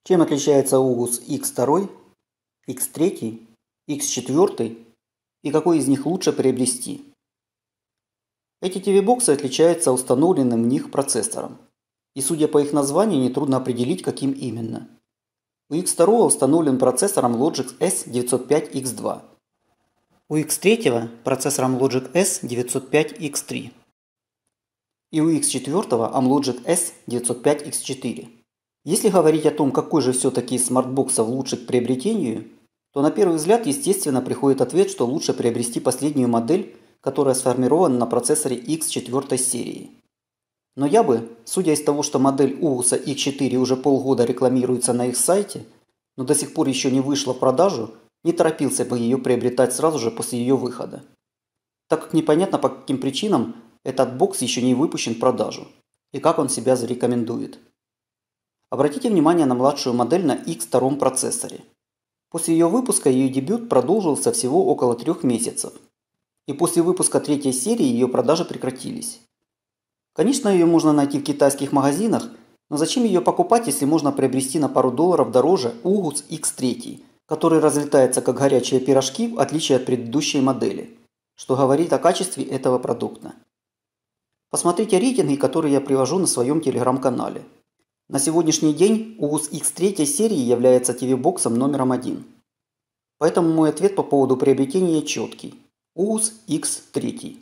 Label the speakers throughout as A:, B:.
A: Чем отличается Ugus X2, X3, X4 и какой из них лучше приобрести? Эти TV-боксы отличаются установленным в них процессором. И судя по их названию, нетрудно определить, каким именно. У X2 установлен процессором Logix S905X2. У X3 процессором Logix S905X3. И у X4 Amlogic S905X4. Если говорить о том, какой же все-таки из смартбоксов лучше к приобретению, то на первый взгляд, естественно, приходит ответ, что лучше приобрести последнюю модель, которая сформирована на процессоре X4 серии. Но я бы, судя из того, что модель Ugus X4 уже полгода рекламируется на их сайте, но до сих пор еще не вышла в продажу, не торопился бы ее приобретать сразу же после ее выхода. Так как непонятно, по каким причинам этот бокс еще не выпущен в продажу и как он себя зарекомендует. Обратите внимание на младшую модель на X2 процессоре. После ее выпуска ее дебют продолжился всего около 3 месяцев. И после выпуска третьей серии ее продажи прекратились. Конечно, ее можно найти в китайских магазинах, но зачем ее покупать, если можно приобрести на пару долларов дороже Ugus X3, который разлетается как горячие пирожки, в отличие от предыдущей модели, что говорит о качестве этого продукта. Посмотрите рейтинги, которые я привожу на своем телеграм-канале. На сегодняшний день Ugus X3 серии является TV-боксом номером 1. Поэтому мой ответ по поводу приобретения четкий. Ugus X3.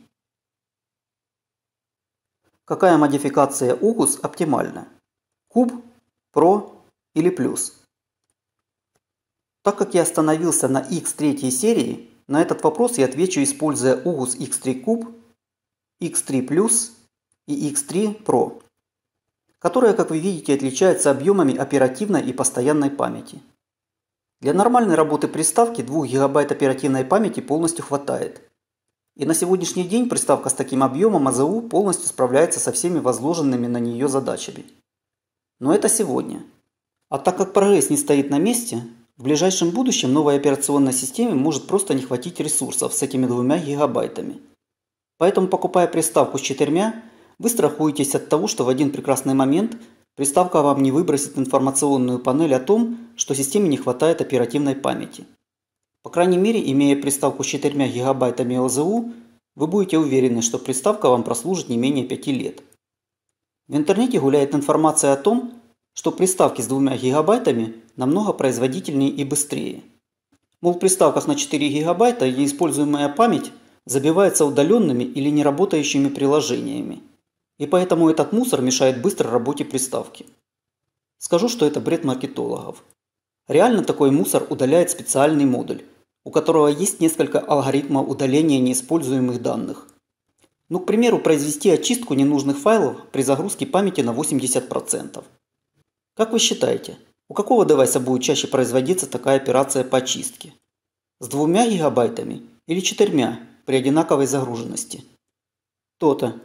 A: Какая модификация Ugus оптимальна? Куб, Pro или Плюс? Так как я остановился на X3 серии, на этот вопрос я отвечу, используя Ugus X3 Cube, X3 Plus и X3 Pro, которые, как вы видите, отличаются объемами оперативной и постоянной памяти. Для нормальной работы приставки 2 ГБ оперативной памяти полностью хватает. И на сегодняшний день приставка с таким объемом АЗУ полностью справляется со всеми возложенными на нее задачами. Но это сегодня. А так как прогресс не стоит на месте, в ближайшем будущем новой операционной системе может просто не хватить ресурсов с этими 2 гигабайтами. Поэтому, покупая приставку с 4, вы страхуетесь от того, что в один прекрасный момент приставка вам не выбросит информационную панель о том, что системе не хватает оперативной памяти. По крайней мере, имея приставку с 4 гигабайтами ОЗУ, вы будете уверены, что приставка вам прослужит не менее 5 лет. В интернете гуляет информация о том, что приставки с 2 гигабайтами намного производительнее и быстрее. Мол, в приставках на 4 гигабайта неиспользуемая память забивается удаленными или неработающими приложениями. И поэтому этот мусор мешает быстрой работе приставки. Скажу, что это бред маркетологов. Реально такой мусор удаляет специальный модуль, у которого есть несколько алгоритмов удаления неиспользуемых данных. Ну, к примеру, произвести очистку ненужных файлов при загрузке памяти на 80%. Как вы считаете, у какого девайса будет чаще производиться такая операция по очистке? С 2 гигабайтами или 4 при одинаковой загруженности? То-то.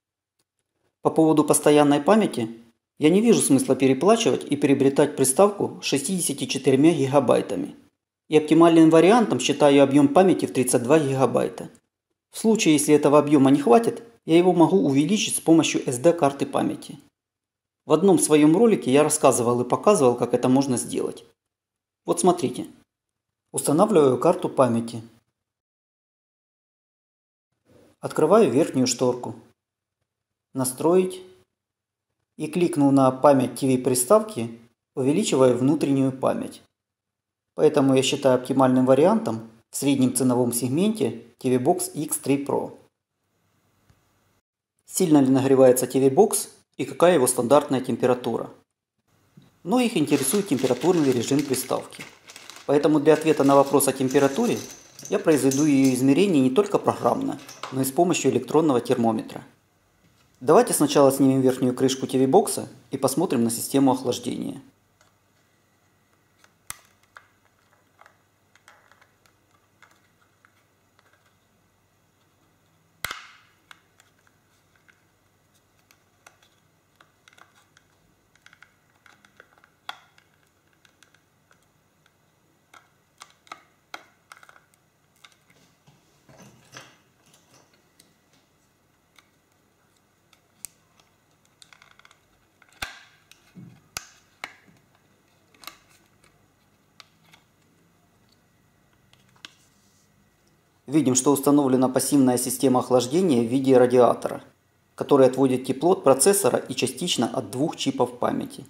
A: По поводу постоянной памяти, я не вижу смысла переплачивать и приобретать приставку с 64 гигабайтами. И оптимальным вариантом считаю объем памяти в 32 гигабайта. В случае, если этого объема не хватит, я его могу увеличить с помощью SD-карты памяти. В одном своем ролике я рассказывал и показывал, как это можно сделать. Вот смотрите. Устанавливаю карту памяти. Открываю верхнюю шторку. Настроить. И кликнув на память TV приставки, увеличиваю внутреннюю память. Поэтому я считаю оптимальным вариантом в среднем ценовом сегменте TV-Box X3 Pro. Сильно ли нагревается TV-Box и какая его стандартная температура? Многих интересует температурный режим приставки. Поэтому для ответа на вопрос о температуре я произведу ее измерение не только программно, но и с помощью электронного термометра. Давайте сначала снимем верхнюю крышку TV-бокса и посмотрим на систему охлаждения. видим, что установлена пассивная система охлаждения в виде радиатора, который отводит тепло от процессора и частично от двух чипов памяти.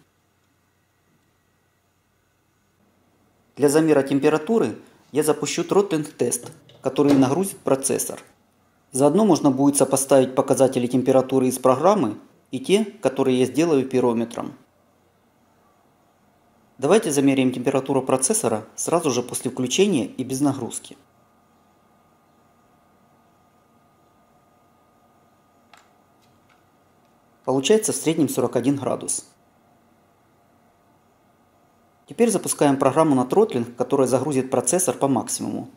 A: Для замера температуры я запущу тротлинг-тест, который нагрузит процессор. Заодно можно будет сопоставить показатели температуры из программы и те, которые я сделаю пирометром. Давайте замеряем температуру процессора сразу же после включения и без нагрузки. Получается в среднем 41 градус. Теперь запускаем программу на тротлинг, которая загрузит процессор по максимуму.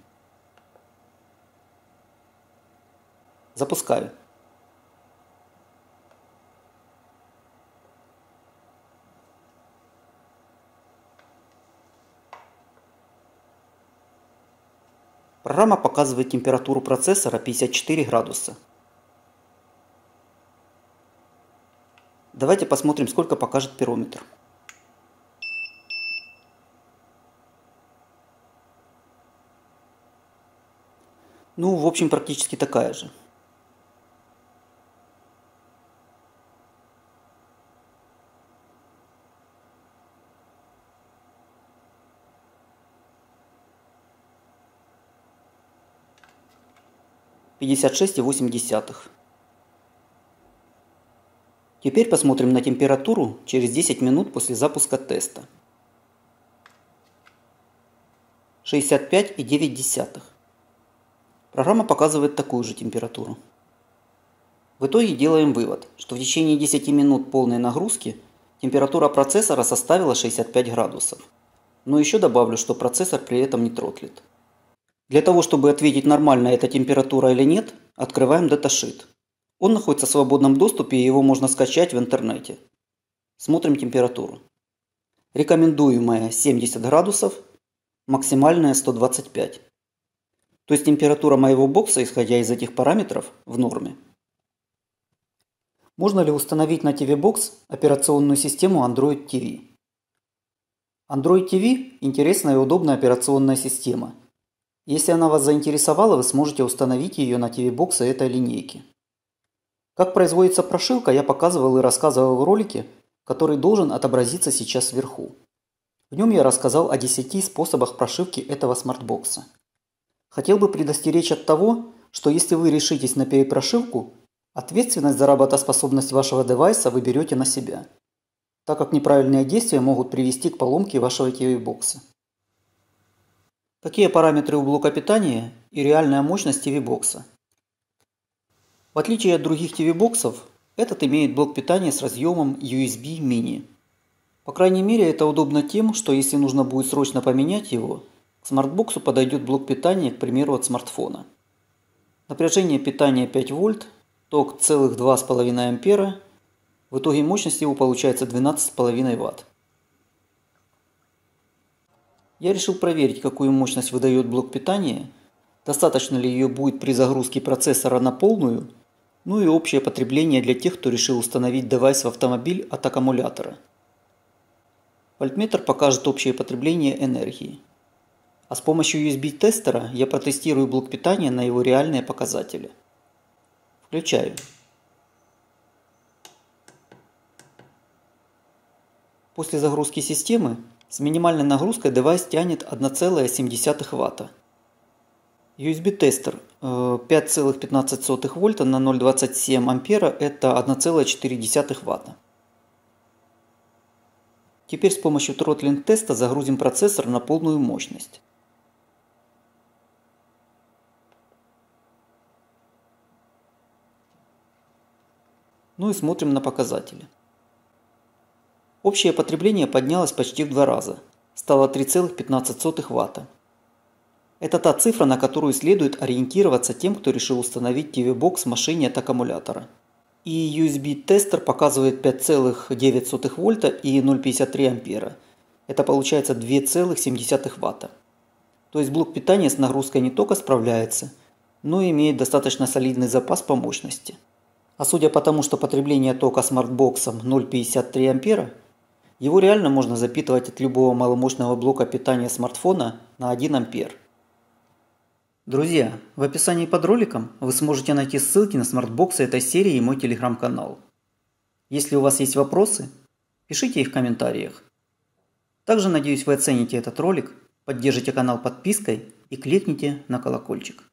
A: Запускаю. Программа показывает температуру процессора 54 градуса. Давайте посмотрим, сколько покажет пирометр. Ну, в общем, практически такая же. – 56,8. Теперь посмотрим на температуру через 10 минут после запуска теста. 65,9. Программа показывает такую же температуру. В итоге делаем вывод, что в течение 10 минут полной нагрузки температура процессора составила 65 градусов. Но еще добавлю, что процессор при этом не тротлит. Для того, чтобы ответить, нормально эта температура или нет, открываем даташит. Он находится в свободном доступе, и его можно скачать в интернете. Смотрим температуру. Рекомендуемая 70 градусов, максимальная 125. То есть температура моего бокса, исходя из этих параметров, в норме. Можно ли установить на TV-бокс операционную систему Android TV? Android TV – интересная и удобная операционная система. Если она вас заинтересовала, вы сможете установить ее на TV-боксы этой линейки. Как производится прошивка, я показывал и рассказывал в ролике, который должен отобразиться сейчас вверху. В нем я рассказал о 10 способах прошивки этого смартбокса. Хотел бы предостеречь от того, что если вы решитесь на перепрошивку, ответственность за работоспособность вашего девайса вы берете на себя, так как неправильные действия могут привести к поломке вашего TV-бокса. Какие параметры у блока питания и реальная мощность TV-бокса? В отличие от других TV-боксов, этот имеет блок питания с разъемом USB Mini. По крайней мере, это удобно тем, что если нужно будет срочно поменять его, к смартбоксу подойдет блок питания, к примеру, от смартфона. Напряжение питания 5 вольт, ток целых 2,5 ампера, в итоге мощность его получается 12,5 Вт. Я решил проверить, какую мощность выдает блок питания, достаточно ли ее будет при загрузке процессора на полную, ну и общее потребление для тех, кто решил установить девайс в автомобиль от аккумулятора. Вольтметр покажет общее потребление энергии. А с помощью USB-тестера я протестирую блок питания на его реальные показатели. Включаю. После загрузки системы с минимальной нагрузкой девайс тянет 1,7 Вт. USB-тестер 5,15 вольта на 0,27 ампера – это 1,4 Вт. Теперь с помощью тротлинг-теста загрузим процессор на полную мощность. Ну и смотрим на показатели. Общее потребление поднялось почти в 2 раза, стало 3,15 Вт. Это та цифра, на которую следует ориентироваться тем, кто решил установить TV-бокс в машине от аккумулятора. И USB-тестер показывает 5,9 вольта и 0,53 ампера. Это получается 2,7 Вт. То есть блок питания с нагрузкой не только справляется, но и имеет достаточно солидный запас по мощности. А судя по тому, что потребление тока смартбоксом 0,53 ампера, его реально можно запитывать от любого маломощного блока питания смартфона на 1 ампер. Друзья, в описании под роликом вы сможете найти ссылки на смартбоксы этой серии и мой телеграм-канал. Если у вас есть вопросы, пишите их в комментариях. Также надеюсь, вы оцените этот ролик, поддержите канал подпиской и кликните на колокольчик.